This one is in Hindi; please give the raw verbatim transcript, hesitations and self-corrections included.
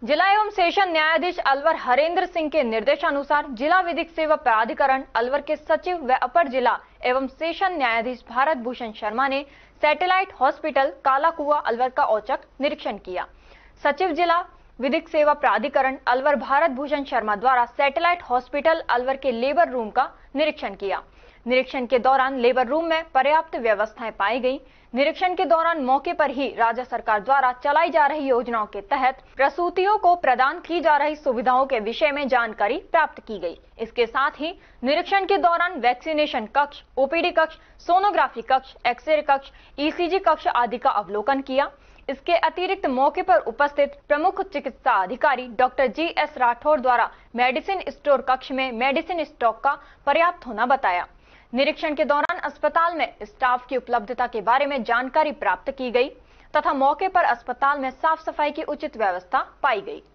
जिला एवं सेशन न्यायाधीश अलवर हरेंद्र सिंह के निर्देशानुसार जिला विधिक सेवा प्राधिकरण अलवर के सचिव व अपर जिला एवं सेशन न्यायाधीश भारत भूषण शर्मा ने सैटेलाइट हॉस्पिटल काला कुआ अलवर का औचक निरीक्षण किया। सचिव जिला विधिक सेवा प्राधिकरण अलवर भारत भूषण शर्मा द्वारा सैटेलाइट हॉस्पिटल अलवर के लेबर रूम का निरीक्षण किया। निरीक्षण के दौरान लेबर रूम में पर्याप्त व्यवस्थाएं पाई गई। निरीक्षण के दौरान मौके पर ही राज्य सरकार द्वारा चलाई जा रही योजनाओं के तहत प्रसूतियों को प्रदान की जा रही सुविधाओं के विषय में जानकारी प्राप्त की गई। इसके साथ ही निरीक्षण के दौरान वैक्सीनेशन कक्ष, ओपीडी कक्ष, सोनोग्राफी कक्ष, एक्सरे कक्ष, ईसीजी कक्ष आदि का अवलोकन किया। इसके अतिरिक्त मौके पर उपस्थित प्रमुख चिकित्सा अधिकारी डॉक्टर जी एस राठौर द्वारा मेडिसिन स्टोर कक्ष में मेडिसिन स्टॉक का पर्याप्त होना बताया। निरीक्षण के दौरान अस्पताल में स्टाफ की उपलब्धता के बारे में जानकारी प्राप्त की गई तथा मौके पर अस्पताल में साफ सफाई की उचित व्यवस्था पाई गई।